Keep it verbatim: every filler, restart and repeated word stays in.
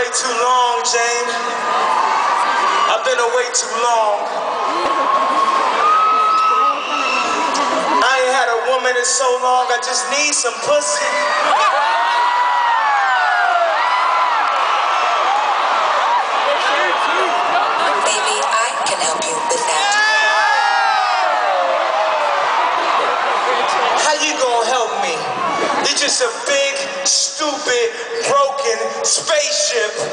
away too long, Jane. I've been away too long. I ain't had a woman in so long, I just need some pussy. Baby, I can help you with that. How you gonna help me? You're just a big, stupid, broken spaceship